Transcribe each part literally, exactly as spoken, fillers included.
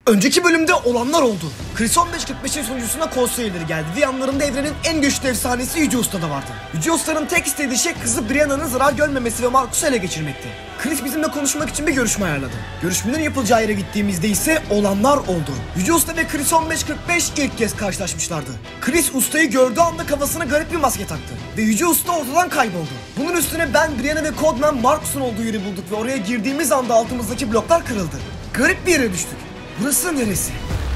Önceki bölümde olanlar oldu. Chris on beş kırk beşin sunucusuna konsey üyeleri geldi ve yanlarında evrenin en güçlü efsanesi Yüce Usta da vardı. Yüce Usta'nın tek istediği şey kızı Brianna'nın zarar görmemesi ve Marcus'u ele geçirmekti. Chris bizimle konuşmak için bir görüşme ayarladı. Görüşmenin yapılacağı yere gittiğimizde ise olanlar oldu. Yüce Usta ve Chris on beş kırk beş ilk kez karşılaşmışlardı. Chris Usta'yı gördüğü anda kafasına garip bir maske taktı ve Yüce Usta ortadan kayboldu. Bunun üstüne ben, Brianna ve Codeman Marcus'un olduğu yeri bulduk ve oraya girdiğimiz anda altımızdaki bloklar kırıldı. Garip bir yere düştük. Burası neresi?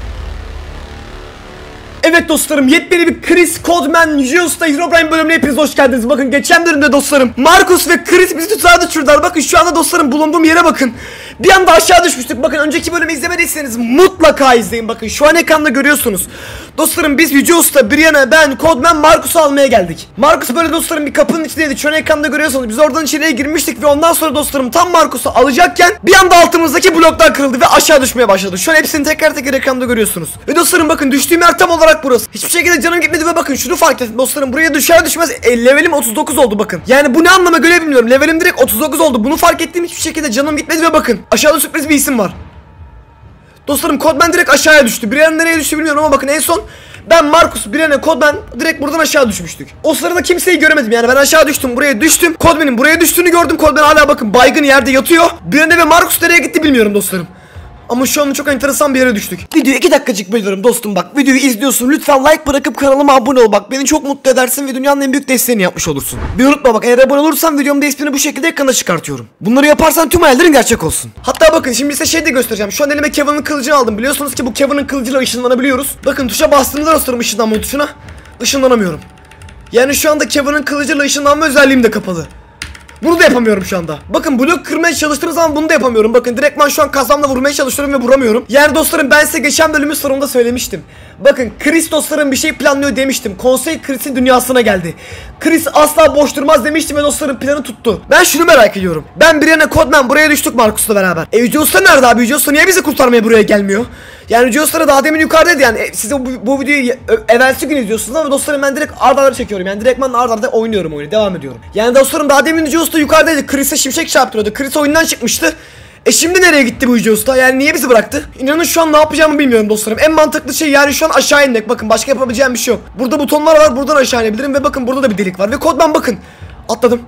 Evet dostlarım, yepyeni bir Chris, Codeman, Yüce Usta, Herobrine bölümüne hepiniz hoş geldiniz. Bakın geçen bölümde dostlarım Marcus ve Chris bizi tuzağa düşürdüler. Bakın şu anda dostlarım bulunduğum yere bakın. Bir anda aşağı düşmüştük. Bakın önceki bölümü izlemediyseniz mutlaka izleyin. Bakın şu an ekranda görüyorsunuz. Dostlarım biz Yüce Usta, Brianna, ben, Codeman, Marcus'u almaya geldik. Marcus böyle dostlarım bir kapının içindeydi. Şu an ekranda görüyorsunuz. Biz oradan içeriye girmiştik ve ondan sonra dostlarım tam Marcus'u alacakken bir anda altımızdaki bloklar kırıldı ve aşağı düşmeye başladı. Şu an hepsini teker teker ekranda görüyorsunuz. Ve dostlarım bakın düştüğüm yer tam olarak burası. Hiçbir şekilde canım gitmedi ve bakın şunu fark ettim dostlarım, buraya düşer düşmez e, levelim otuz dokuz oldu bakın. Yani bu ne anlama göre bilmiyorum. Levelim direkt otuz dokuz oldu. Bunu fark ettiğim hiçbir şekilde canım gitmedi ve bakın aşağıda sürpriz bir isim var. Dostlarım Codeman direkt aşağıya düştü. Brianna nereye düştü bilmiyorum ama bakın en son ben, Marcus, Brianna, Codeman direkt buradan aşağı düşmüştük. O sırada kimseyi göremedim yani ben aşağı düştüm, buraya düştüm. Codeman'in buraya düştüğünü gördüm. Codeman hala bakın baygın yerde yatıyor. Brianna ve Marcus nereye gitti bilmiyorum dostlarım. Ama şu an çok enteresan bir yere düştük. Videoyu iki dakikacık bölüyorum dostum bak. Videoyu izliyorsun, lütfen like bırakıp kanalıma abone ol bak. Beni çok mutlu edersin ve dünyanın en büyük desteğini yapmış olursun. Bir unutma bak, eğer abone olursan videomda ismini bu şekilde ekrana çıkartıyorum. Bunları yaparsan tüm hayallerin gerçek olsun. Hatta bakın şimdi size şey de göstereceğim. Şu an elime Kevin'in kılıcını aldım. Biliyorsunuz ki bu Kevin'in kılıcıyla ışınlanabiliyoruz. Bakın tuşa bastığımda dostlarım ışınlanma tuşuna ışınlanamıyorum. Yani şu anda Kevin'in kılıcıyla ışınlanma özelliğim de kapalı. Bunu da yapamıyorum şu anda. Bakın blok kırmaya çalıştığım zaman bunu da yapamıyorum. Bakın direktman şu an kazmamla vurmaya çalışıyorum ve vuramıyorum. Yani dostlarım ben size geçen bölümün sonunda söylemiştim. Bakın Chris dostlarım bir şey planlıyor demiştim. Konsey Chris'in dünyasına geldi. Chris asla boş durmaz demiştim ve dostlarım planı tuttu. Ben şunu merak ediyorum. Ben, Brianna, Codeman buraya düştük Marcus'la beraber. E Yüce Usta nerede abi? Yüce Usta niye bizi kurtarmaya buraya gelmiyor? Yani Yüce Usta daha demin yukarıdaydı yani. E, siz bu, bu videoyu evvelsi gün izliyorsunuz ama dostlarım ben direkt arda arda çekiyorum. Yani direktman arda arda oynuyorum oyunu. Devam ediyorum. Yani dostlarım daha demin Yüce Usta yukarıdaydı. Chris'e şimşek çarptırıyordu. Chris oyundan çıkmıştı. E şimdi nereye gitti bu Yüce Usta? Yani niye bizi bıraktı? İnanın şu an ne yapacağımı bilmiyorum dostlarım. En mantıklı şey yani şu an aşağı inmek. Bakın başka yapabileceğim bir şey yok. Burada butonlar var. Buradan aşağı inebilirim ve bakın burada da bir delik var. Ve Codeman bakın. Atladım.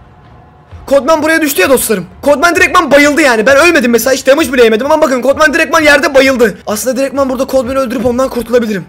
Codeman buraya düştü ya dostlarım. Codeman direktman bayıldı yani. Ben ölmedim mesela. Hiç damage bile yemedim ama bakın Codeman direktman yerde bayıldı. Aslında direktman burada Codeman'ı öldürüp ondan kurtulabilirim.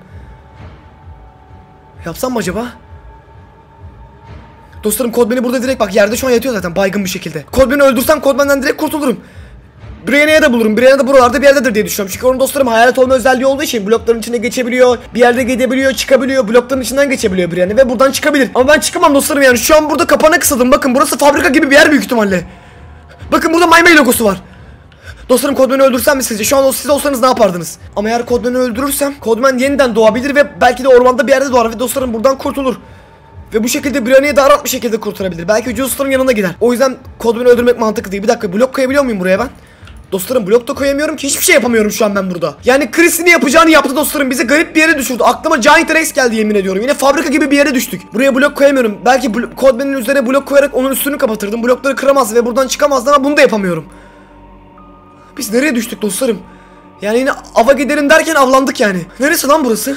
Yapsam mı acaba? Dostlarım Codeman'ı burada direkt bak yerde şu an yatıyor zaten baygın bir şekilde. Codeman'ı öldürsem Codeman'dan direkt kurtulurum. Brianna'ya da bulurum. Brianna da buralarda bir yerdedir diye düşünüyorum. Çünkü onun dostlarım hayalet olma özelliği olduğu için blokların içine geçebiliyor. Bir yerde gidebiliyor, çıkabiliyor. Blokların içinden geçebiliyor Brianna ve buradan çıkabilir. Ama ben çıkamam dostlarım yani. Şu an burada kapana kısadım. Bakın burası fabrika gibi bir yer büyük ihtimalle. Bakın burada MyMay logosu var. Dostlarım Codeman'ı öldürsem mi sizce? Şu an siz olsanız ne yapardınız? Ama eğer Codeman'ı öldürürsem Codeman yeniden doğabilir ve belki de ormanda bir yerde doğar ve dostlarım buradan kurtulur. Ve bu şekilde Brianna'yı daha rahat bir şekilde kurtarabilir. Belki Yüce Usta'nın yanına gider. O yüzden Codeman'ı öldürmek mantıklı değil. Bir dakika blok koyabiliyor muyum buraya ben? Dostlarım blok da koyamıyorum ki, hiçbir şey yapamıyorum şu an ben burada. Yani Chris'in ne yapacağını yaptı dostlarım, bizi garip bir yere düşürdü. Aklıma Giant Rex geldi yemin ediyorum. Yine fabrika gibi bir yere düştük. Buraya blok koyamıyorum. Belki Codeman'ın üzerine blok koyarak onun üstünü kapatırdım. Blokları kıramaz ve buradan çıkamazdı ama bunu da yapamıyorum. Biz nereye düştük dostlarım? Yani yine ava gidelim derken avlandık yani. Neresi lan burası?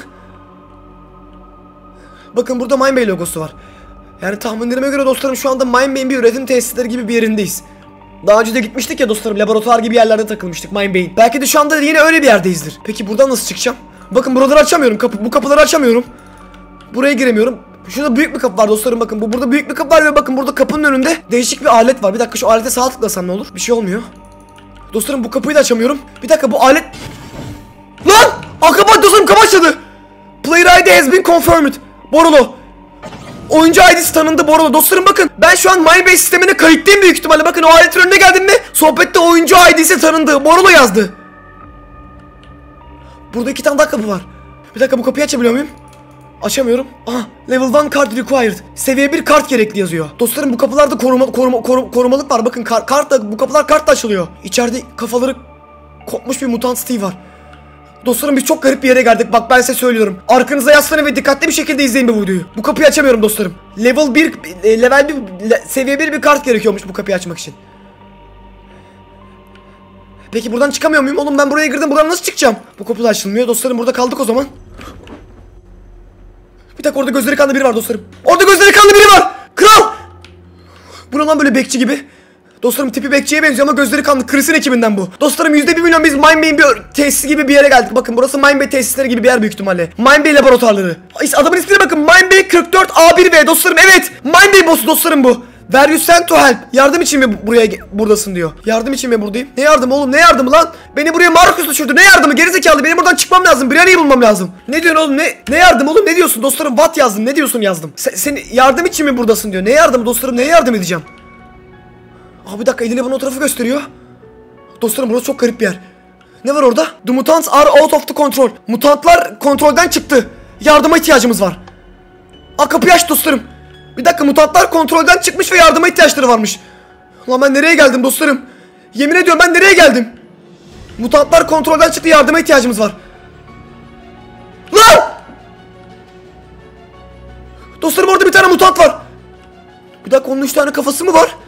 Bakın burada MyMay logosu var. Yani tahminlerime göre dostlarım şu anda MyMay'in bir üretim tesisleri gibi bir yerindeyiz. Daha önce de gitmiştik ya dostlarım, laboratuvar gibi yerlerde takılmıştık MyMay'in. Belki de şu anda yine öyle bir yerdeyizdir. Peki buradan nasıl çıkacağım? Bakın buraları açamıyorum, kapı, bu kapıları açamıyorum. Buraya giremiyorum. Şurada büyük bir kapı var dostlarım, bakın bu burada büyük bir kapı var ve bakın burada kapının önünde değişik bir alet var. Bir dakika şu alete sağ tıklasam ne olur? Bir şey olmuyor. Dostlarım bu kapıyı da açamıyorum. Bir dakika bu alet... Lan! Aa kapı dostlarım, kapı açıldı. Player I D has been confirmed. Borolo. Oyuncu I D'si tanındı Borolo. Dostlarım bakın ben şu an MyMay sistemine kayıtlıyım büyük ihtimalle. Bakın o aletin önüne geldim mi sohbette oyuncu I D'si tanındı. Borolo yazdı. Burada iki tane daha kapı var. Bir dakika bu kapıyı açabiliyor muyum? Açamıyorum. Aha, level one card required. Seviye bir kart gerekli yazıyor. Dostlarım bu kapılarda koruma, koruma, koruma, korumalık var. Bakın kar, kart da, bu kapılar kartla açılıyor. İçeride kafaları kopmuş bir mutant Steve var. Dostlarım biz çok garip bir yere geldik. Bak ben size söylüyorum. Arkanıza yaslanın ve dikkatli bir şekilde izleyin bu videoyu. Bu kapıyı açamıyorum dostlarım. Level bir, level bir, seviye bir bir kart gerekiyormuş bu kapıyı açmak için. Peki buradan çıkamıyor muyum? Oğlum ben buraya girdim. Buradan nasıl çıkacağım? Bu kapı da açılmıyor. Dostlarım burada kaldık o zaman. Bir dakika, orada gözleri kanlı biri var dostlarım. Orada gözleri kanlı biri var. Kral. Bu ne lan böyle bekçi gibi? Dostlarım tipi bekçiye benziyor ama gözleri kanlı. Chris'in ekibinden bu. Dostlarım yüzde bir milyon biz Mindbay'in bir tesisi gibi bir yere geldik. Bakın burası Mindbay tesisleri gibi bir yer büyük ihtimalle. Mindbay laboratuvarları. Adamın ismine bakın. Mindbay kırk dört A bir V dostlarım. Evet. Mindbay boss'u dostlarım bu. Were you sent to help? Yardım için mi buraya buradasın diyor. Yardım için mi buradayım? Ne yardım oğlum? Ne yardımı lan? Beni buraya Markus düşürdü. Ne yardımı? Gerizekalı. Benim buradan çıkmam lazım. Brianna'yı bulmam lazım. Ne diyorsun oğlum? Ne ne yardım oğlum? Ne diyorsun dostlarım? What yazdım? Ne diyorsun yazdım? Sen, sen yardım için mi buradasın diyor. Ne yardım dostlarım? Neye yardım edeceğim? Aa bir dakika, eliyle bana o tarafı gösteriyor. Dostlarım burası çok garip bir yer. Ne var orada? The mutants are out of the control. Mutantlar kontrolden çıktı. Yardıma ihtiyacımız var. Aa kapıyı aç dostlarım. Bir dakika, mutantlar kontrolden çıkmış ve yardıma ihtiyaçları varmış. Lan ben nereye geldim dostlarım? Yemin ediyorum ben nereye geldim? Mutantlar kontrolden çıktı, yardıma ihtiyacımız var. Lan! Dostlarım orada bir tane mutant var. Bir dakika, onun üç tane kafası mı var?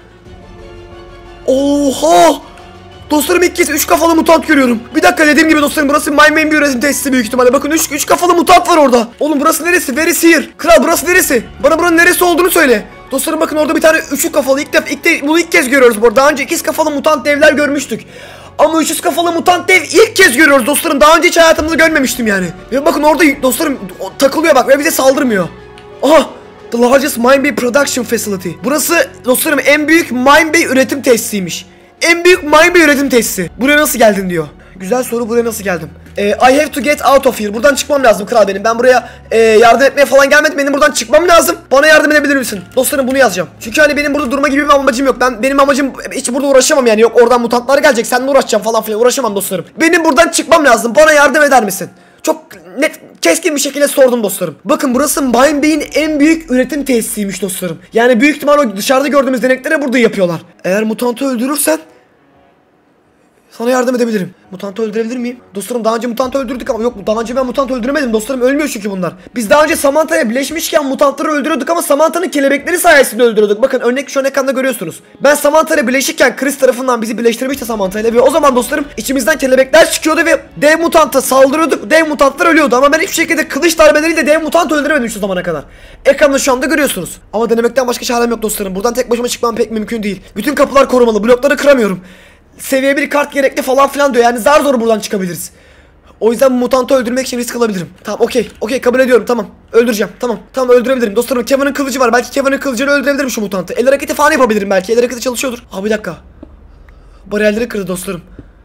Oha! Dostlarım ilk kez üç kafalı mutant görüyorum. Bir dakika, dediğim gibi dostlarım burası Mindbay'in bir üretim tesisi büyük ihtimalle. Bakın üç kafalı mutant var orada. Oğlum burası neresi? Where is here? Kral burası neresi? Bana buranın neresi olduğunu söyle. Dostlarım bakın orada bir tane üçü kafalı, ilk defa ilk de, bunu ilk kez görüyoruz bu arada. Daha önce ikiz kafalı mutant devler görmüştük. Ama üçüz kafalı mutant dev ilk kez görüyoruz dostlarım. Daha önce hiç hayatımda görmemiştim yani. Ve bakın orada dostlarım takılıyor bak ve bize saldırmıyor. Aha! The largest Mindbay production facility. Burası dostlarım en büyük Mindbay üretim tesisiymiş. En büyük Mindbay üretim tesisi. Buraya nasıl geldin diyor. Güzel soru, buraya nasıl geldim? Ee, I have to get out of here. Buradan çıkmam lazım kral benim. Ben buraya e, yardım etmeye falan gelmedim. Benim buradan çıkmam lazım. Bana yardım edebilir misin? Dostlarım bunu yazacağım. Çünkü hani benim burada durma gibi bir amacım yok. Ben benim amacım hiç burada uğraşamam yani. Yok oradan mutantlar gelecek. Seninle uğraşacağım falan filan. Uğraşamam dostlarım. Benim buradan çıkmam lazım. Bana yardım eder misin? Çok net, keskin bir şekilde sordum dostlarım. Bakın burası Mindbay'in en büyük üretim tesisiymiş dostlarım. Yani büyük ihtimal o dışarıda gördüğümüz denekleri burada yapıyorlar. Eğer mutantı öldürürsen sana yardım edebilirim. Mutantı öldürebilir miyim? Dostlarım daha önce mutantı öldürdük ama yok, daha önce ben mutantı öldüremedim dostlarım, ölmüyor çünkü bunlar. Biz daha önce Samantha'ya birleşmişken mutantları öldürüyorduk ama Samantha'nın kelebekleri sayesinde öldürüyorduk. Bakın örnek şu an ekranda görüyorsunuz. Ben Samantha'ya birleşirken Chris tarafından bizi birleştirmişti Samantha'yla ve o zaman dostlarım içimizden kelebekler çıkıyordu ve dev mutanta saldırıyorduk. Dev mutantlar ölüyordu ama ben hiçbir şekilde kılıç darbeleriyle dev mutant öldüremedim şu zamana kadar. Ekranda şu anda görüyorsunuz. Ama denemekten başka çarem yok dostlarım. Buradan tek başıma çıkmam pek mümkün değil. Bütün kapılar korumalı. Blokları kıramıyorum. Seviye bir kart gerekli falan filan diyor. Yani zar zor buradan çıkabiliriz. O yüzden mutantı öldürmek için risk alabilirim. Tamam okey. Okey kabul ediyorum tamam. Öldüreceğim tamam. Tamam öldürebilirim. Dostlarım Kevin'in kılıcı var. Belki Kevin'in kılıcıyla öldürebilirim şu mutantı. El hareketi falan yapabilirim belki. El hareketi çalışıyordur. Aa bir dakika. Bariyerleri kırdı dostlarım.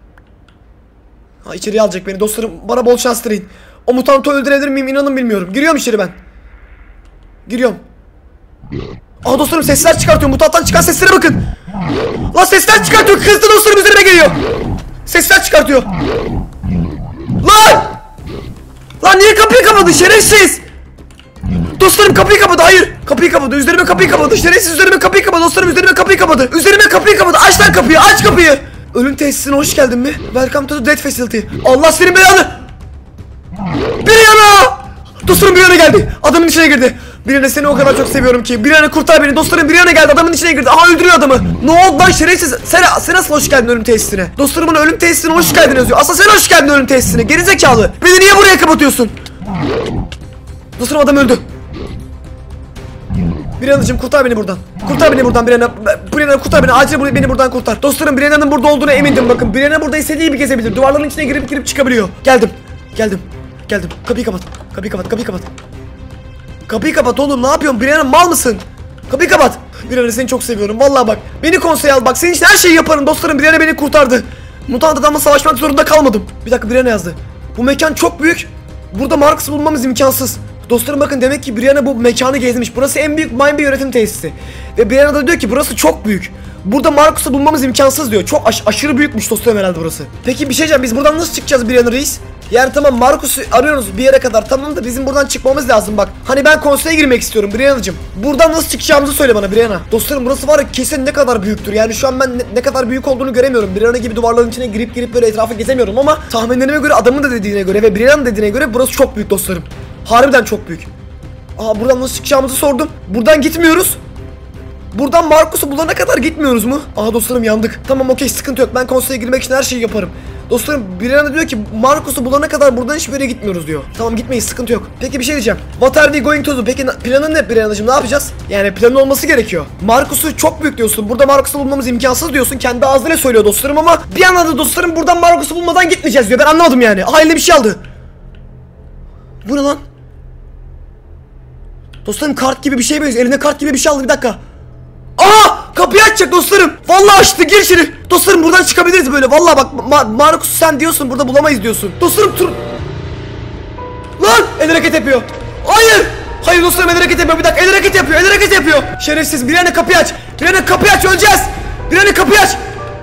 Ha içeriye alacak beni dostlarım. Bana bol şans dileyin. O mutantı öldürebilir miyim inanın bilmiyorum. Giriyorum içeri ben. Giriyorum. Aa dostlarım sesler çıkartıyor. Mutanttan çıkan seslere bakın. Lan sesler çıkartıyor. Kızdı dostlarım üzerime geliyor. Sesler çıkartıyor. Lan! Lan niye kapıyı kapadı şerefsiz? Dostlarım kapıyı kapadı. Hayır. Kapıyı kapadı. Üzerime kapıyı kapadı. Şerefsiz üzerime kapıyı kapadı. Dostlarım üzerime kapıyı kapadı. Üzerime kapıyı kapadı. Aç lan kapıyı. Aç kapıyı. Ölüm tesisine hoş geldin mi? Welcome to the death facility. Allah senin belanı. Brianna! Dostlarım Brianna geldi. Adamın içine girdi. Brianna seni o kadar çok seviyorum ki. Brianna kurtar beni. Dostlarım Brianna geldi. Adamın içine girdi. Aha öldürüyor adamı. Ne oldu lan şerefsiz? Sen, sen nasıl hoş geldin ölüm tesisine? Dostlarımın ölüm tesisine hoş geldin yazıyor. Asla sen hoş geldin ölüm tesisine. Gerizekalı. Beni niye buraya kapatıyorsun? Dostlarım adam öldü. Brianna'cığım kurtar beni buradan. Kurtar beni buradan Brianna. Brianna kurtar beni. Acil beni buradan kurtar. Dostlarım Brianna'nın burada olduğuna emindim bakın. Brianna burada istediği gibi gezebilir. Duvarların içine girip girip çıkabiliyor. Geldim. Geldim. Geldim. Kapıyı kapat. Kapıyı kapat. Kapıyı kapat. Kapıyı kapat oğlum. Ne yapıyorsun? Brianna mal mısın? Kapıyı kapat. Brianna seni çok seviyorum. Vallahi bak. Beni konsey al. Bak senin için her şeyi yaparım dostlarım. Brianna beni kurtardı. Mutant adamla savaşmak zorunda kalmadım. Bir dakika Brianna yazdı. Bu mekan çok büyük. Burada Markus'u bulmamız imkansız. Dostlarım bakın demek ki Brianna bu mekanı gezmiş. Burası en büyük Mindbay üretim tesisi. Ve Brianna da diyor ki burası çok büyük. Burada Markus'u bulmamız imkansız diyor. Çok aş aşırı büyükmüş dostlarım herhalde burası. Peki bir şey diyeceğim. Biz buradan nasıl çıkacağız Brianna reis? Yani tamam Markus'u arıyoruz bir yere kadar. Tamam da bizim buradan çıkmamız lazım bak. Hani ben konseye girmek istiyorum Brianna'cığım. Buradan nasıl çıkacağımızı söyle bana Brianna. Dostlarım burası var ya kesin ne kadar büyüktür. Yani şu an ben ne, ne kadar büyük olduğunu göremiyorum. Brianna gibi duvarların içine girip girip böyle etrafı gezemiyorum ama tahminlerime göre adamın da dediğine göre ve Brianna'nın dediğine göre burası çok büyük dostlarım. Harbiden çok büyük. Aa buradan nasıl çıkacağımızı sordum. Buradan gitmiyoruz. Buradan Marcus'u bulana kadar gitmiyoruz mu? Aha dostlarım yandık. Tamam okey sıkıntı yok. Ben konseye girmek için her şeyi yaparım. Dostlarım Brianna diyor ki Marcus'u bulana kadar buradan hiçbir yere gitmiyoruz diyor. Tamam gitmeyiz sıkıntı yok. Peki bir şey diyeceğim. What are we going to do? Peki planın ne Brianna'cığım, ne yapacağız? Yani planın olması gerekiyor. Marcus'u çok büyük diyorsun. Burada Marcus'u bulmamız imkansız diyorsun. Kendi ağzıyla söylüyor dostlarım ama bir yandan da dostlarım buradan Marcus'u bulmadan gitmeyeceğiz diyor. Ben anlamadım yani. Aha eline bir şey aldı. Bu ne lan? Dostlarım kart gibi bir şey benziyor. Eline kart gibi bir şey aldı, bir dakika. Aa! Kapıyı açacak dostlarım. Vallahi açtı, gir içeri. Dostlarım buradan çıkabiliriz böyle. Vallahi bak Ma Marcus sen diyorsun burada bulamayız diyorsun. Dostlarım tur... Lan! El hareket yapıyor. Hayır! Hayır dostlarım el hareket yapıyor. Bir dakika el hareket yapıyor. El hareket yapıyor. Şerefsiz. Brianna kapıyı aç. Brianna kapıyı aç, öleceğiz. Brianna kapıyı aç.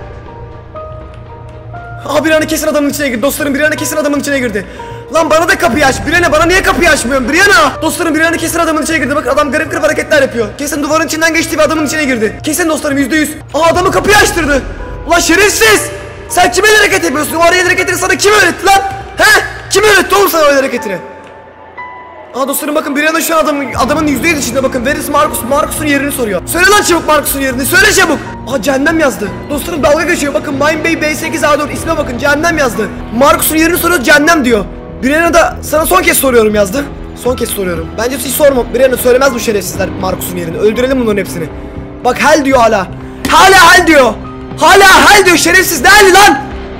Aha Brianna kesin adamın içine girdi. Dostlarım Brianna kesin adamın içine girdi. Lan bana da kapıyı aç. Brianna bana niye kapıyı açmıyorsun? Brianna! Dostlarım Brianna kesin adamın içine girdi. Bak adam garip garip hareketler yapıyor. Kesin duvarın içinden geçti ve adamın içine girdi. Kesin dostlarım yüzde yüz. Aha adamı kapıyı açtırdı. Ulan şerefsiz! Sen kime el hareket yapıyorsun? O el hareketini sana kim öğretti lan? He? Kim öğretti oğlum sana o el hareketini? Aha dostlarım bakın Brianna şu an adamın, adamın yüzde yüz içinde bakın. Where is Marcus? Marcus'un yerini soruyor. Söyle lan çabuk Marcus'un yerini. Söyle çabuk. Aha cehennem yazdı. Dostlarım dalga geçiyor. Bakın Mine Bay B sekiz A dört isme bakın. Cehennem yazdı. Marcus'un yerini soruyor. Cehennem diyor. Brianna da sana son kez soruyorum yazdı. Son kez soruyorum. Bence hiç sorma. Brianna söylemez bu şerefsizler Marcus'un yerini. Öldürelim bunların hepsini. Bak hell diyor hala. Hala hell diyor. Hala hell diyor şerefsiz. Ne helli lan?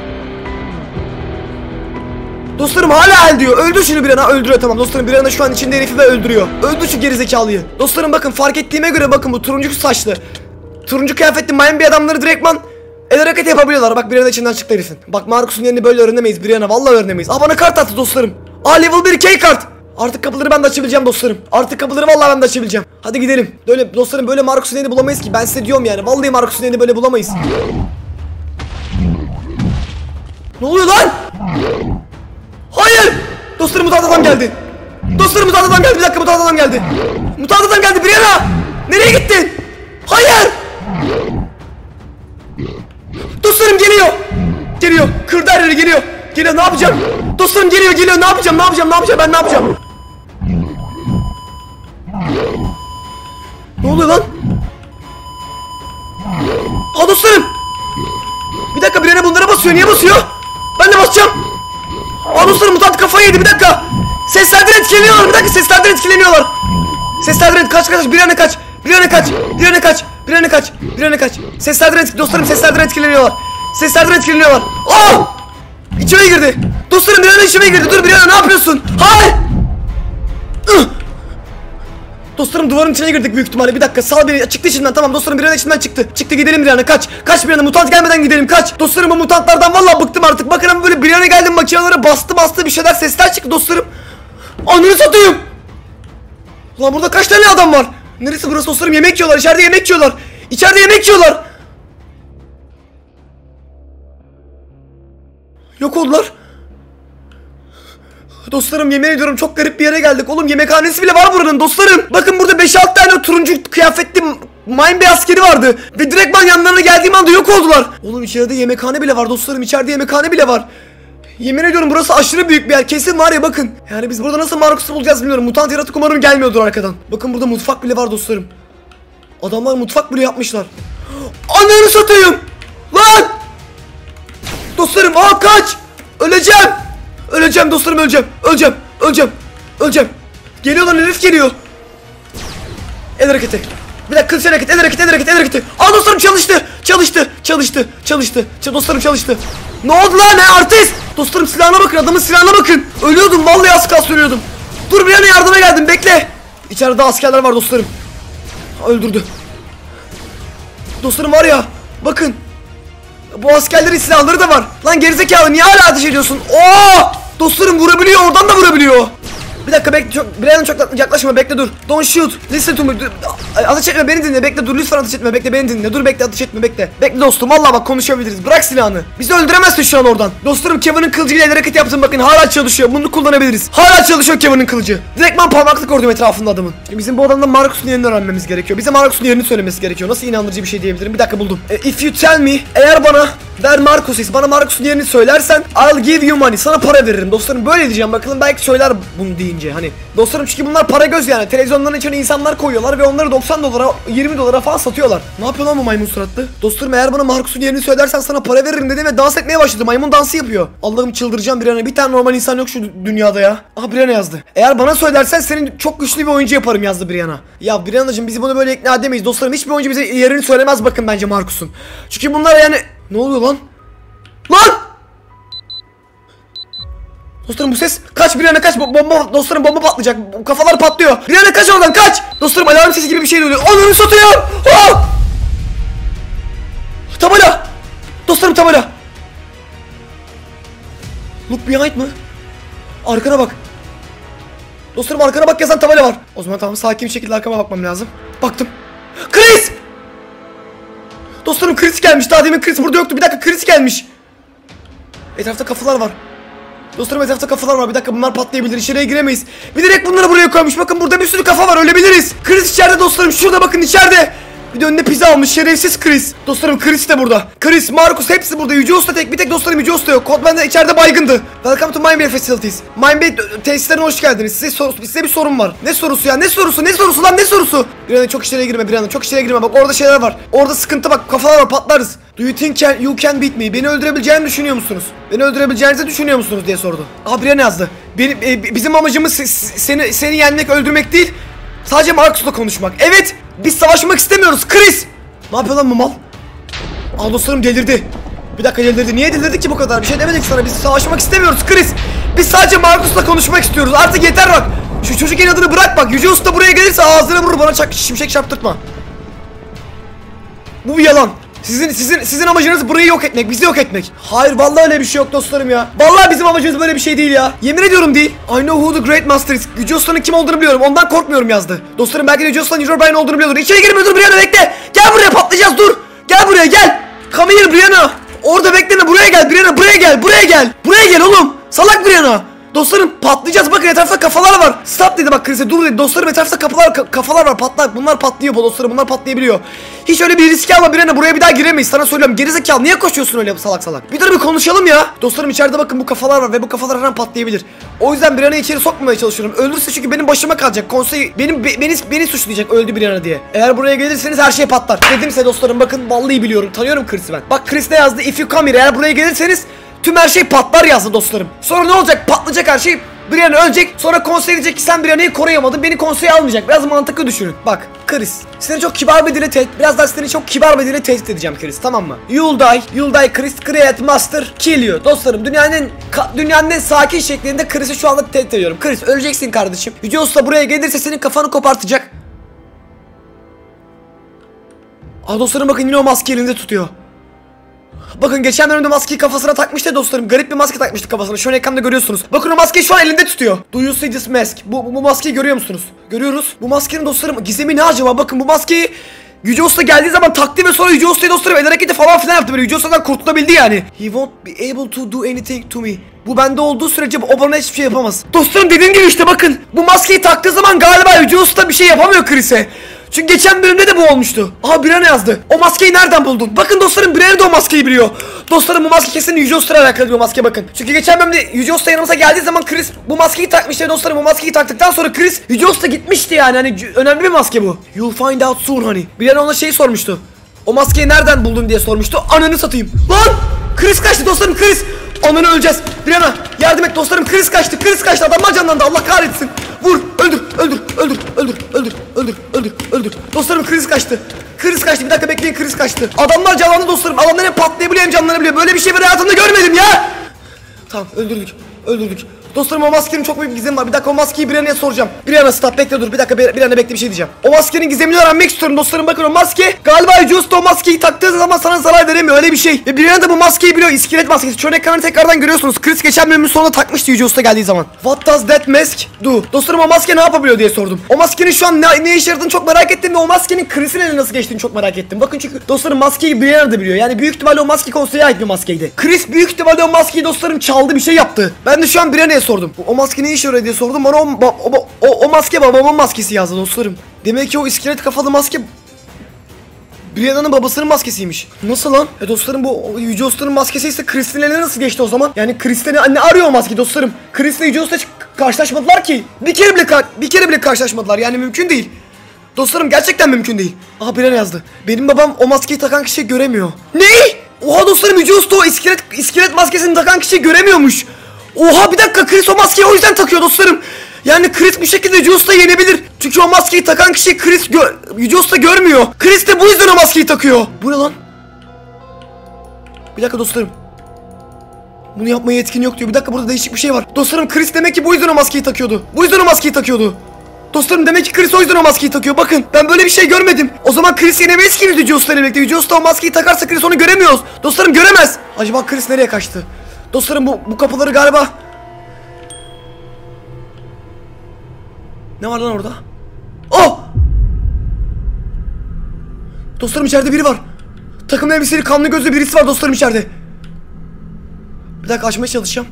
Dostlarım hala hell diyor. Öldür şunu Brianna. Öldürüyor tamam. Dostlarım Brianna şu an içinde herifi ve öldürüyor. Öldür şu gerizekalıyı. Dostlarım bakın fark ettiğime göre bakın bu turuncu saçlı, turuncu kıyafetli Miami adamları direktman el hareket yapabiliyorlar. Bak Brianna içinden çıktı herifin. Bak Marcus'un yerini böyle öğrenemeyiz Brianna. Vallahi öğrenemeyiz. Aa bana kart attı dostlarım. Aa level bir key kart. Artık kapıları ben de açabileceğim dostlarım. Artık kapıları vallahi ben de açabileceğim. Hadi gidelim. Böyle dostlarım böyle Marcus'un yerini bulamayız ki. Ben size diyorum yani. Vallahi Marcus'un yerini böyle bulamayız. Ne oluyor lan? Hayır! Dostlarım mutant adam geldi. Dostlarım mutant adam geldi. Bir dakika mutant adam geldi. Mutant adam geldi Brianna. Nereye gittin? Hayır! Dostlarım geliyor. Geliyor. Kırdı her yeri geliyor. Geliyor ne yapacağım? Dostlarım geliyor geliyor ne yapacağım ne yapacağım ne yapacağım ben ne yapacağım? Ne oluyor lan? Aa dostlarım. Bir dakika Brianna bunlara basıyor. Niye basıyor? Ben de basacağım. Aa dostlarım mutant kafayı yedi bir dakika. Seslerden etkileniyorlar bir dakika seslerden etkileniyorlar. Seslerden kaç kaç Brianna kaç. Brianna kaç. Brianna kaç. Brianna kaç. Brianna kaç. Seslerden etkileniyorlar. Dostlarım seslerden etkileniyorlar. Seslerden etkileniyorlar. Aa! İçime girdi. Dostlarım Brianna içime girdi. Dur Brianna ne yapıyorsun? Hayır! Dostlarım duvarın içine girdik büyük ihtimalle. Bir dakika sal beni. Çıktı içinden. Tamam dostlarım Brianna içinden çıktı. Çıktı gidelim Brianna kaç. Kaç Brianna mutant gelmeden gidelim kaç. Dostlarım bu mutantlardan vallahi bıktım artık. Bakın ama böyle Brianna geldim makinelere bastı bastı bir şeyler sesler çıktı dostlarım. Ananı satayım. Ulan burada kaç tane adam var? Neresi burası dostlarım? Yemek yiyorlar. İçeride yemek yiyorlar. İçeride yemek yiyorlar. Yok oldular. Dostlarım yemin ediyorum çok garip bir yere geldik. Oğlum yemekhanesi bile var buranın dostlarım. Bakın burada beş altı tane turuncu kıyafetli Mine Bay askeri vardı. Ve direktman yanlarına geldiğim anda yok oldular. Oğlum içeride yemekhane bile var dostlarım. İçeride yemekhane bile var. Yemin ediyorum burası aşırı büyük bir yer. Kesin var ya bakın. Yani biz burada nasıl Marcus'u bulacağız bilmiyorum. Mutant yaratık umarım gelmiyordur arkadan. Bakın burada mutfak bile var dostlarım. Adamlar mutfak bile yapmışlar. Ananı satayım. Lan! Dostlarım aa kaç! Öleceğim! Öleceğim dostlarım öleceğim! Öleceğim! Öleceğim! Öleceğim! Geliyor lan herif geliyor! El hareketi! Bir dakika kılıç hareket, el hareket, el hareket, el hareketi! Aa dostlarım çalıştı! Çalıştı! Çalıştı! Çalıştı! Ç dostlarım çalıştı! Ne oldu lan ne artist? Dostlarım silahına bakın, adamın silahına bakın! Ölüyordum vallahi az kalsın ölüyordum! Dur bir yana yardıma geldim bekle! İçeride askerler var dostlarım! Öldürdü! Dostlarım var ya bakın! Bu askerlerin silahları da var. Lan gerizekalı niye hala ateş ediyorsun? Oo! Dostlarım vurabiliyor oradan da vurabiliyor. Bir dakika bekle çok Brianna çok yaklaşma bekle dur. Don't shoot. Listen to me. Ateş etme beni dinle bekle dur lütfen ateş etme bekle beni dinle. Dur bekle ateş etme bekle. Bekle dostum vallahi bak konuşabiliriz. Bırak silahını. Bizi öldüremezsin şu an oradan. Dostlarım Kevin'in kılıcıyla el hareket yaptım bakın hala çalışıyor. Bunu kullanabiliriz. Hala çalışıyor Kevin'in kılıcı. Direktman parmaklık ordum etrafında adamın. Bizim bu adamdan Marcus'un yerini öğrenmemiz gerekiyor. Bize Marcus'un yerini söylemesi gerekiyor. Nasıl inandırıcı bir şey diyebilirim? Bir dakika buldum. If you tell me eğer bana ver Marcus bana Marcus'un yerini söylersen I'll give you money. Sana para veririm dostlarım. Böyle diyeceğim bakalım belki söyler bunu diyeyim. çekince hani. Dostlarım çünkü bunlar para göz yani. Televizyonların içine insanlar koyuyorlar ve onları doksan dolara yirmi dolara falan satıyorlar. Ne yapıyor lan bu maymun suratlı? Dostlarım eğer bana Markus'un yerini söylersen sana para veririm dedi ve dans etmeye başladı. Maymun dansı yapıyor. Allah'ım çıldıracağım bir an. Bir tane normal insan yok şu dünyada ya. Aha Brianna yazdı. Eğer bana söylersen senin çok güçlü bir oyuncu yaparım yazdı Brianna. Ya Brianna'cığım bizi bunu böyle ikna edemeyiz. Dostlarım hiçbir oyuncu bize yerini söylemez bakın bence Markus'un. Çünkü bunlar yani... Ne oluyor lan? Lan! Dostlarım bu ses kaç Brianna kaç bomba dostlarım bomba patlayacak kafalar patlıyor Brianna kaç oradan kaç dostlarım alarm sesi gibi bir şey oluyor ananı satıyor oh! Tabela dostlarım tabela Look behind mı arkana bak dostlarım arkana bak yazan tabela var o zaman tamam sakin bir şekilde arkama bakmam lazım baktım Chris dostlarım Chris gelmiş daha demin Chris burada yoktu bir dakika Chris gelmiş etrafta kafalar var dostlarım etrafta kafalar var bir dakika bunlar patlayabilir içeriye giremeyiz bir direkt bunları buraya koymuş bakın burada bir sürü kafa var ölebiliriz Chris içeride dostlarım şurada bakın içeride bir de önüne pizza almış şerefsiz Chris dostlarım Chris de burada Chris Markus hepsi burada Yüce Usta tek bir tek dostlarım Yüce Usta yok Codman de içeride baygındı Welcome to Mindbay Facilities Mindbay tesislerine hoş geldiniz size, sor size bir sorun var ne sorusu ya ne sorusu ne sorusu lan ne sorusu bir anda çok işlere girme bir anda çok işlere girme bak orada şeyler var orada sıkıntı bak kafalar var patlarız Do you think can, you can beat me? Beni öldürebileceğini düşünüyor musunuz? Beni öldürebileceğinizi düşünüyor musunuz diye sordu. Aha Brianna yazdı. Benim, e, bizim amacımız seni seni yenmek, öldürmek değil. Sadece Markus'la konuşmak. Evet, biz savaşmak istemiyoruz. Chris! Ne yapıyor lan bu mal? Aa dostlarım delirdi. Bir dakika delirdi. Niye delirdi ki bu kadar? Bir şey demedik sana. Biz savaşmak istemiyoruz Chris. Biz sadece Markus'la konuşmak istiyoruz. Artık yeter bak. Şu çocuk inadını bırak bak. Yüce Usta buraya gelirse ağzına vurur bana çak şimşek çarptırtma. Bu bir yalan. Sizin sizin sizin amacınız burayı yok etmek, bizi yok etmek. Hayır vallahi öyle bir şey yok dostlarım ya. Vallahi bizim amacımız böyle bir şey değil ya. Yemin ediyorum değil. I know who the great master is. Yüce Usta'nın kim olduğunu biliyorum. Ondan korkmuyorum yazdı. Dostlarım belki de Yüce Usta'nın Herobrine olduğunu biliyordur. İçeri girme dur Brianna bekle. Gel buraya patlayacağız dur. Gel buraya gel. Come here Brianna. Orada bekleme buraya gel Brianna buraya gel. Buraya gel. Buraya gel oğlum. Salak Brianna. Dostlarım patlayacağız bakın etrafta kafalar var. Stop dedi bak Chris'e dur dedi. Dostlarım etrafta kafalar ka kafalar var patlar. Bunlar patlıyor bu dostlarım bunlar patlayabiliyor. Hiç öyle bir riski alma Brianna buraya bir daha giremeyiz. Sana söylüyorum gerizekalı niye koşuyorsun öyle salak salak. Bir dur bir konuşalım ya. Dostlarım içeride bakın bu kafalar var ve bu kafalar her an patlayabilir. O yüzden Brianna'yı içeri sokmamaya çalışıyorum. Öldürürse çünkü benim başıma kalacak. Konsey benim be, beni beni suçlayacak öldü Brianna diye. Eğer buraya gelirseniz her şey patlar. Dedim size dostlarım bakın vallahi biliyorum. Tanıyorum Chris'i ben. Bak Chris ne yazdı? If you come here eğer buraya gelirseniz tüm her şey patlar yazdı dostlarım. Sonra ne olacak? Patlayacak her şey. Brianna ölecek. Sonra konsey diyecek ki sen Brianna'yı koruyamadın. Beni konseye almayacak. Biraz mantıklı düşünün. Bak Chris. Seni çok kibar bir dille tehdit. Biraz daha seni çok kibar bir dille tehdit edeceğim Chris. Tamam mı? You'll die. You'll die Chris. Create master. Kill you. Dostlarım dünyanın en, dünyanın en sakin şeklinde Chris'i şu anda tehdit ediyorum. Chris öleceksin kardeşim. Yüce Usta buraya gelirse senin kafanı kopartacak. Aa dostlarım bakın yine o maske elinde tutuyor. Bakın geçen bölümde maskeyi kafasına takmıştı dostlarım. Garip bir maske takmıştı kafasına. Şu an ekranda görüyorsunuz. Bakın o maskeyi şu an elinde tutuyor. Do you see this mask? Bu, bu, bu maskeyi görüyor musunuz? Görüyoruz. Bu maskenin dostlarım gizemi ne acaba? Bakın bu maskeyi Yüce Usta geldiği zaman taktı ve sonra Yüce Usta'yı dostlarım el hareketi falan filan yaptı böyle. Yüce Usta'dan kurtulabildi yani. He won't be able to do anything to me. Bu bende olduğu sürece o bana hiçbir şey yapamaz. Dostlarım dediğim gibi işte bakın. Bu maskeyi taktığı zaman galiba Yüce Usta bir şey yapamıyor Chris'e. Çünkü geçen bölümde de bu olmuştu. Aha Brianna yazdı. O maskeyi nereden buldun? Bakın dostlarım Brianna da o maskeyi biliyor. Dostlarım bu maske kesin Yüce Usta'yla alakalı bir maske bakın. Çünkü geçen bölümde Yüce Usta yanımıza geldiği zaman Chris bu maskeyi takmıştı dostlarım. Bu maskeyi taktıktan sonra Chris Yüce Usta gitmişti yani. Hani önemli bir maske bu. You'll find out soon honey. Brianna ona şey sormuştu. O maskeyi nereden buldun diye sormuştu. Ananı satayım. Lan! Chris kaçtı dostlarım Chris. Ananı öleceğiz. Brianna yardım et dostlarım. Chris kaçtı. Chris kaçtı. Adamlar canlandı. Allah kahretsin. Vur. Öldür. Öldür. Öldür. Öldür. Öldür. Öldür. Öldür. Öldür. Dostlarım Chris kaçtı. Chris kaçtı. Bir dakika bekleyin. Chris kaçtı. Adamlar canlandı dostlarım. Adamlar hem patlayabiliyor hem canlanabiliyor. Böyle bir şey ben hayatımda görmedim ya. Tamam öldürdük. Öldürdük. Dostlarım o maskenin çok büyük bir gizemi var. Bir dakika o maskeyi Brianna'ya soracağım. Brianna stop bekle dur. Bir dakika Brianna bekle bir şey diyeceğim. O maskenin gizemini öğrenmek istiyorum dostlarım. Bakın o maske galiba Yüce Usta o maskeyi taktığı zaman sana zarar veremiyor. Öyle bir şey. Ve Brianna da bu maskeyi biliyor. İskelet maskesi. Şu an ekranı tekrardan görüyorsunuz. Chris geçen bölümün sonunda takmıştı Yüce Usta geldiği zaman. What does that mask do? Dostlarım o maske ne yapabiliyor diye sordum. O maskenin şu an ne, ne işe yaradığını çok merak ettim ve o maskenin Chris'in eline nasıl geçtiğini çok merak ettim. Bakın çünkü dostlarım maskeyi Brianna da biliyor. Yani büyük ihtimalle o maske konseye ait bir maskeydi. Chris büyük ihtimalle o maskeyi dostlarım çaldı bir şey yaptı. Ben de şu an Brianna'ya sordum. O maske ne işe yarıyor diye sordum. Bana o, o, o, o maske babamın maskesi yazdı dostlarım. Demek ki o iskelet kafalı maske Brianna'nın babasının maskesiymiş. Nasıl lan? E dostlarım bu Yüce Usta'nın maskesi ise Chris'in eline nasıl geçti o zaman? Yani Chris'ten ne arıyor o maske dostlarım? Chris'le Yüce Usta Karşılaşmadılar ki. Bir kere bile bir kere bile karşılaşmadılar. Yani mümkün değil. Dostlarım gerçekten mümkün değil. Aha biri yazdı. Benim babam o maskeyi takan kişiyi göremiyor. Ne? Oha dostlarım, Yüce Usta o iskelet, iskelet maskesini takan kişiyi göremiyormuş. Oha bir dakika, Chris o maskeyi o yüzden takıyor dostlarım. Yani Chris bu şekilde Yüce Usta'yı yenebilir. Çünkü o maskeyi takan kişi Chris gö Yüce Usta görmüyor. Chris de bu yüzden o maskeyi takıyor. Bu ne lan? Bir dakika dostlarım. Bunu yapmaya yetkin yok diyor. Bir dakika, burada değişik bir şey var. Dostlarım Chris demek ki bu yüzden o maskeyi takıyordu. Bu yüzden o maskeyi takıyordu. Dostlarım demek ki Chris o yüzden o maskeyi takıyor. Bakın ben böyle bir şey görmedim. O zaman Chris yenemeyiz ki biz Yüce Usta ile birlikte. Yüce Usta o maskeyi takarsa Chris onu göremiyoruz. Dostlarım göremez. Acaba Chris nereye kaçtı? Dostlarım bu, bu kapıları galiba... Ne var lan orada? Oh! Dostlarım içeride biri var. Takım elbiseli kanlı gözlü birisi var dostlarım içeride. Bir dakika açmaya çalışacağım.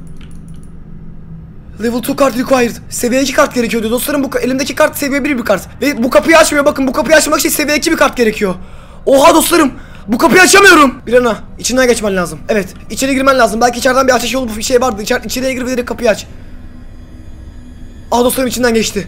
Level iki kart required. Seviye iki kart gerekiyordu dostlarım. Bu elimdeki kart seviye bir bir kart. Ve bu kapıyı açmıyor. Bakın bu kapıyı açmak için seviye iki bir kart gerekiyor. Oha dostlarım. Bu kapıyı açamıyorum. Bir ana içinden geçmen lazım. Evet, içeri girmen lazım. Belki içeriden bir ateş yolu bir şey vardı. İçer, içeriye gir ve direkt kapıyı aç. Ah dostlarım içinden geçti.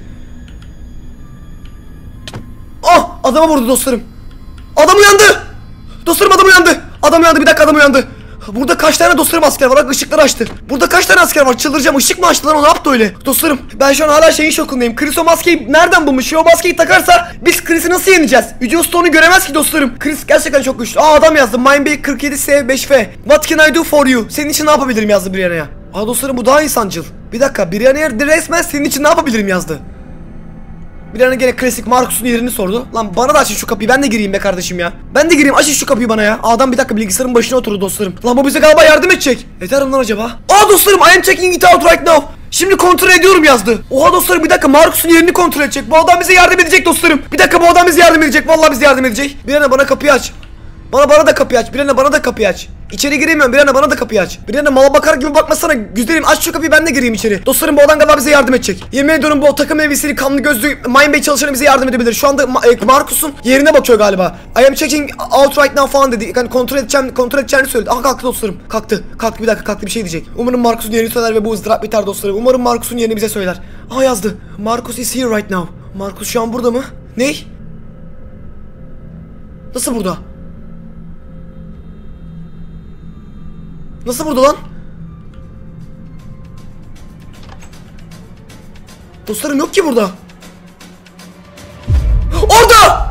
Ah adama vurdu dostlarım. Adam uyandı. Dostlarım adam uyandı. Adam uyandı, bir dakika adam uyandı. Burada kaç tane dostlarım asker var? Bak ışıkları açtı. Burada kaç tane asker var? Çıldıracağım. Işık mı açtı lan, o ne yaptı öyle? Dostlarım ben şu an hala şeyin şokundayım. Chris o maskeyi nereden bulmuş? O maskeyi takarsa biz Chris'i nasıl yeneceğiz? Yüce Usta onu göremez ki dostlarım. Chris gerçekten çok güçlü. Aa adam yazdı. Minebay kırk yedi S beş F. What can I do for you? Senin için ne yapabilirim yazdı Brianna'ya. Aa dostlarım bu daha insancıl. Bir dakika, Brianna'ya resmen senin için ne yapabilirim yazdı. Brianna gene klasik Markus'un yerini sordu. Lan bana da açın şu kapıyı, ben de gireyim be kardeşim ya. Ben de gireyim, açın şu kapıyı bana ya. Adam bir dakika bilgisayarın başına oturdu dostlarım. Lan bu bize galiba yardım edecek. Eder mi lan acaba? Aa dostlarım I am checking it out right now. Şimdi kontrol ediyorum yazdı. Oha dostlarım bir dakika, Markus'un yerini kontrol edecek. Bu adam bize yardım edecek dostlarım. Bir dakika, bu adam bize yardım edecek. Vallahi bize yardım edecek. Brianna bana kapıyı aç. Bana bana da kapıyı aç. Brianna bana da kapıyı aç. İçeri giremiyorum. Brianna bana da kapıyı aç. Brianna mala bakar gibi bakmasana. Güzelim aç şu kapıyı, ben de gireyim içeri. Dostlarım bu adam galiba bize yardım edecek. Yemin ediyorum bu o takım elbiseli kanlı gözlü Minebay çalışanı bize yardım edebilir. Şu anda Markus'un yerine bakıyor galiba. I am checking out right now falan dedi. Yani kontrol edeceğim, kontrol edeceğini söyledi. Aha kalktı dostlarım. Kalktı. Kalktı bir dakika, kalktı bir şey diyecek. Umarım Markus'un yerini söyler ve bu ızdırap biter dostlarım. Umarım Markus'un yerini bize söyler. Aha yazdı. Markus is here right now. Markus şu an burada mı? Ney? Nasıl burada? Nasıl burada lan? Dostlarım yok ki burada. Orada!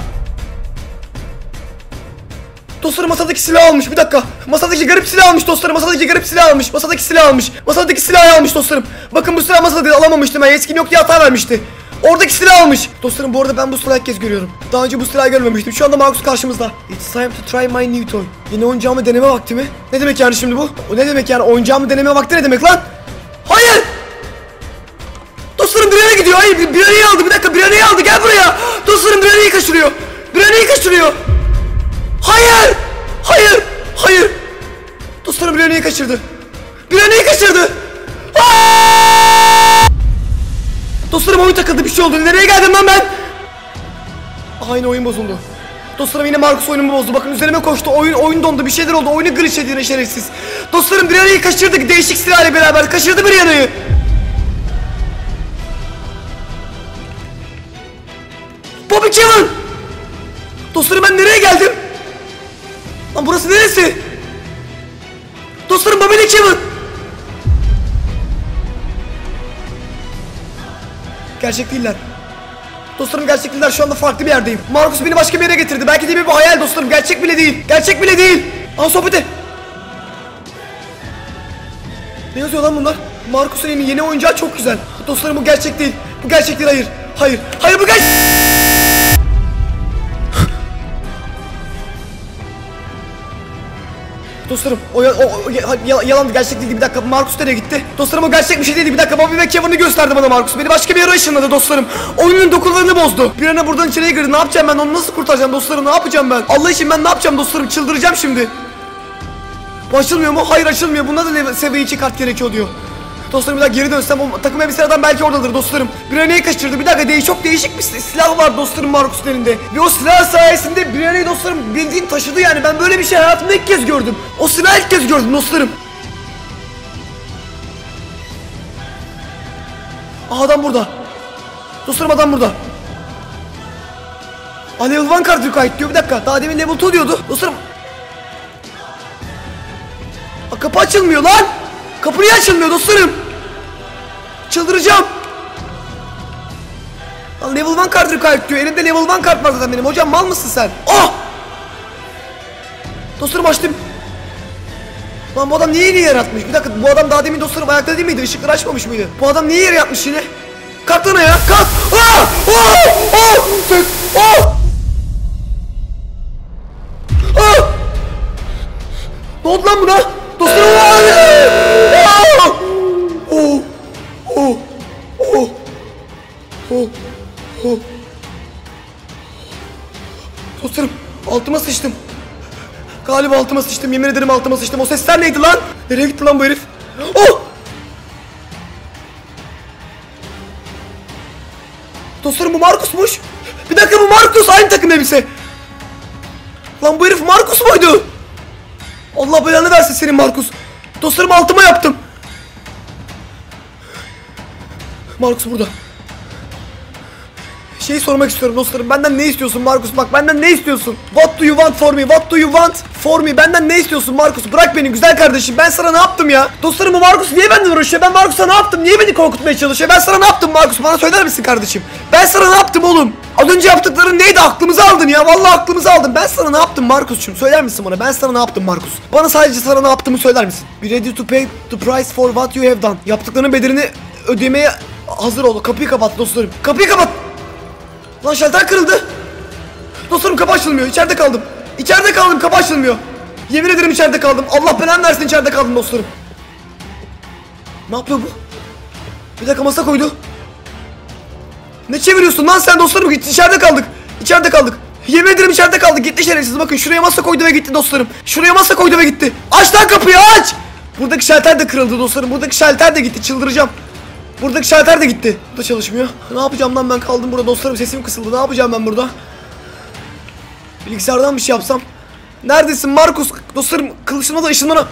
Dostlarım masadaki silah almış. Bir dakika. Masadaki garip silah almış dostlarım. Masadaki garip silah almış. Masadaki silah almış. Masadaki silahı almış dostlarım. Bakın bu silah masada değil, alamamıştım ben. Yetkim yok diye hata vermişti. Oradaki silah almış. Dostlarım bu arada ben bu silahı ilk kez görüyorum. Daha önce bu silahı görmemiştim. Şu anda Markus karşımızda. It's time to try my new toy. Yeni oyuncağımı deneme vakti mi? Ne demek yani şimdi bu? O ne demek yani, oyuncağımı deneme vakti ne demek lan? Hayır! Dostlarım Brianna gidiyor. Hayır, Brianna'yı aldı. Bir dakika, Brianna'yı aldı. Gel buraya. Dostlarım Brianna'yı kaçırıyor. Brianna'yı kaçırıyor. Hayır! Hayır! Hayır! Dostlarım Brianna'yı kaçırdı. Brianna'yı kaçırdı. Aaaa! Dostlarım oyun takıldı, bir şey oldu. Nereye geldim lan ben? Aynı oyun bozuldu. Dostlarım yine Markus oyunumu bozdu. Bakın üzerime koştu. Oyun oyun dondu. Bir şeyler oldu. Oyunu glitch ediyor şerefsiz. Dostlarım Brianna'yı kaçırdık. Değişik silahla beraber kaçırdı Brianna'yı. Bobby Kevin! Dostlarım ben nereye geldim? Lan burası neresi? Dostlarım Bobby Kevin! Gerçek değiller. Dostlarım gerçek değiller, şu anda farklı bir yerdeyim. Markus beni başka bir yere getirdi. Belki de bir hayal dostlarım. Gerçek bile değil. Gerçek bile değil. Aa sohbeti. Ne yazıyor lan bunlar? Markus'un yeni, yeni oyuncağı çok güzel. Dostlarım bu gerçek değil. Bu gerçek değil, hayır. Hayır. Hayır bu gerçek. Dostlarım o, o, o yalandı, gerçek değildi. Bir dakika, Markus nereye gitti? Dostlarım o gerçek bir şey değildi. Bir dakika, Bobby ve Kevin'i gösterdi bana Markus. Beni başka bir yere ışınladı dostlarım. Oyunun dokularını bozdu. Bir ana buradan içeriye girdi. Ne yapacağım ben? Onu nasıl kurtaracağım dostlarım? Ne yapacağım ben? Allah için ben ne yapacağım dostlarım? Çıldıracağım şimdi. Bu açılmıyor mu? Hayır açılmıyor. Bunda da seviye iki kart gerekiyor diyor. Dostlarım bir daha geri dönsem o takım elbiseli adam belki oradadır dostlarım. Brianna'yı kaçırdı. Bir dakika, değiş çok değişik bir silah var dostlarım Markus'un elinde. Ve o silah sayesinde Brianna'yı dostlarım bildiğin taşıdı yani. Ben böyle bir şey hayatımda ilk kez gördüm. O silahı ilk kez gördüm dostlarım. Aha adam burada. Dostlarım adam burada. Aa, level bir kart required diyor. Bir dakika. Daha demin level iki diyordu. Dostlarım. Aa, kapı açılmıyor lan. Kapı niye açılmıyor dostlarım? Çıldıracağım. Aa, level bir kart required diyor. Elimde level bir kart var zaten benim. Hocam mal mısın sen? Oh! Dostlarım açtım. Lan bu adam niye yeni yer atmış? Bir dakika, bu adam daha demin dostlarım ayakta değil miydi? Işıkları açmamış mıydı? Bu adam niye yer yatmış yine? Kalk lan ayağa, kalk! Aa! Oh! Oh! Tek! Oh! Oh! Ne oldu lan buna? Dostlarım var! Oh! Oh! Oh! Oh! Oh! Oh! Dostlarım altıma sıçtım. Galiba altıma sıçtım, yemin ederim altıma sıçtım. O sesler neydi lan? Nereye gitti lan bu herif? Oh! Dostlarım bu Markus'muş. Bir dakika, bu Markus, aynı takım elbise. Lan bu herif Markus muydu? Allah belanı versin senin Markus. Dostlarım altıma yaptım. Markus burada. Şeyi sormak istiyorum dostlarım. Benden ne istiyorsun Markus? Bak benden ne istiyorsun? What do you want for me? What do you want for me? Benden ne istiyorsun Markus? Bırak beni güzel kardeşim. Ben sana ne yaptım ya? Dostlarım bu Markus niye benden uğraşıyor? Ben Markus'a ne yaptım? Niye beni korkutmaya çalışıyor? Ben sana ne yaptım Markus? Bana söyler misin kardeşim? Ben sana ne yaptım oğlum? Az önce yaptıkların neydi? Aklımızı aldın ya. Vallahi aklımızı aldın. Ben sana ne yaptım Markus'cum? Söyler misin bana? Ben sana ne yaptım Markus? Bana sadece sana ne yaptığımı söyler misin? Be ready to pay the price for what you have done. Yaptıklarının bedelini ödemeye hazır ol. Kapıyı kapat dostlarım. Kapıyı kapat. Lan şalter kırıldı. Dostlarım kapı açılmıyor. İçeride kaldım. İçeride kaldım. Kapı açılmıyor. Yemin ederim içeride kaldım. Allah belanı versin, içeride kaldım dostlarım. Ne yapıyor bu? Bir dakika, masa koydu. Ne çeviriyorsun lan sen dostlarım? İçeride kaldık. İçeride kaldık. Yemin ederim içeride kaldık. Gitti şerefsiz. Bakın şuraya masa koydu ve gitti dostlarım. Şuraya masa koydu ve gitti. Aç lan kapıyı, aç. Buradaki şalter de kırıldı dostlarım. Buradaki şalter de gitti. Çıldıracağım. Buradaki şalter de gitti. Bu da çalışmıyor. Ne yapacağım lan, ben kaldım burada dostlarım, sesim kısıldı. Ne yapacağım ben burada? Bilgisayardan bir şey yapsam. Neredesin Markus? Dostlarım kılıçına da ışınlana.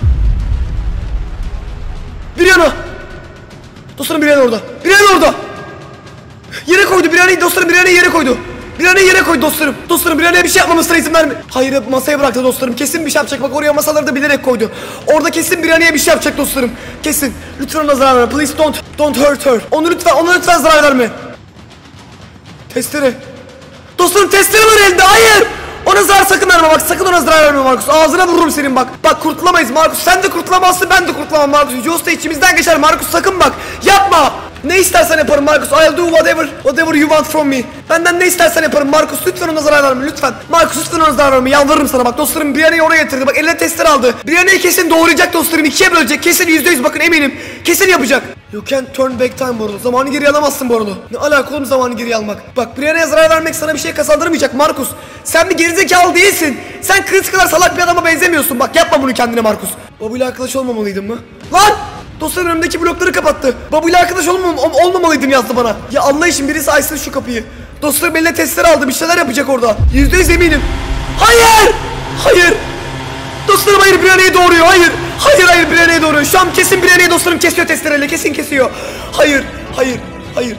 Bir yana. Dostlarım bir yana orada. Bir yana orada. Yere koydu bir yanayı dostlarım, bir yanayı yere koydu. Bir yanayı yere koydu dostlarım. Dostlarım bir yanaya bir şey yapmamızına izin verme. Hayır, masaya bıraktı dostlarım. Kesin bir şey yapacak. Bak oraya masaları da bilerek koydu. Orada kesin bir yanaya bir şey yapacak dostlarım. Kesin. Lütfen ona zarar verme. Please don't don't hurt her. Onu lütfen, ona lütfen zarar verme. Testere. Dostlarım testere var elinde. Hayır. Ona zarar sakın verme bak. Sakın ona zarar verme Markus. Ağzına vururum senin bak. Bak kurtulamayız Markus. Sen de kurtulamazsın, ben de kurtulamam Markus. Josta içimizden geçer Markus. Sakın bak. Yapma. Ne istersen yaparım Markus. I'll do whatever whatever you want from me. Benden ne istersen yaparım Markus. Lütfen ona zarar verme lütfen. Markus lütfen ona zarar verme. Yalvarırım sana bak. Dostlarım Brianne'yi oraya getirdi. Bak eline testere aldı. Brianne'yi kesin doğrayacak dostlarım. İkiye bölecek. Kesin yüzde yüz, bakın eminim. Kesin yapacak. You can't turn back time bu arada. Zamanı geri alamazsın bu arada. Ne alaka oğlum zamanı geri almak? Bak Brianne'ye zarar vermek sana bir şey kazandırmayacak Markus. Sen bir gerizekalı değilsin. Sen Chris kadar salak bir adama benzemiyorsun. Bak yapma bunu kendine Markus. Babuyla arkadaş olmamalıydım mı? Lan! Dostlarım önümdeki blokları kapattı. Babuyla arkadaş olmam olmamalıydım yazdı bana. Ya Allah için birisi açsın şu kapıyı. Dostlarım eline testere aldı, bir şeyler yapacak orada. Yüzde yüz eminim. Hayır! Hayır! Dostlarım hayır, Brianne'yi doğuruyor, hayır! Hayır hayır, Brianne'yi doğuruyor. Şu an kesin Brianne'yi dostlarım kesiyor testereyle, kesin kesiyor. Hayır, hayır, hayır.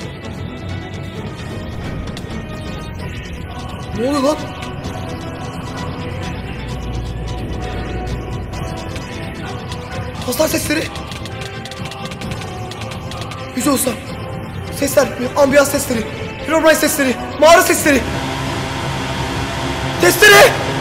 Ne oluyor lan? Hasar sesleri. Yüce olsa. Sesler, ambiyans sesleri, Herobrine sesleri, mağara sesleri. Testere!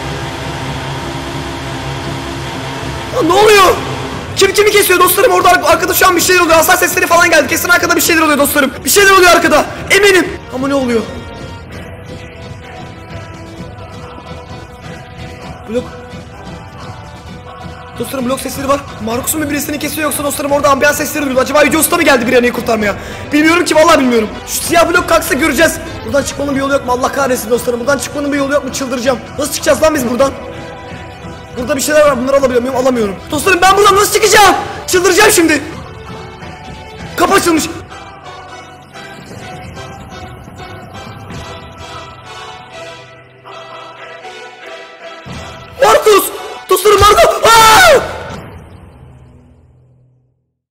Ya ne oluyor? Kim kimi kesiyor dostlarım? Orada arkada şu an bir şeyler oluyor. Hasar sesleri falan geldi. Kesin arkada bir şeyler oluyor dostlarım. Bir şeyler oluyor arkada. Eminim. Ama ne oluyor? Blok. Dostlarım blok sesleri var. Markus'un mu birisini kesiyor yoksa dostlarım orada ambiyans sesleri duyuyor. Acaba Yüce Usta mı geldi bir yanıyı kurtarmaya? Bilmiyorum ki, vallahi bilmiyorum. Şu siyah blok kalksa göreceğiz. Buradan çıkmanın bir yolu yok mu? Allah kahretsin dostlarım. Buradan çıkmanın bir yolu yok mu? Çıldıracağım. Nasıl çıkacağız lan biz buradan? Burada bir şeyler var. Bunları alabiliyor muyum? Alamıyorum. Dostlarım ben buradan nasıl çıkacağım? Çıldıracağım şimdi. Kapı açılmış. Markus! Dostlarım Markus!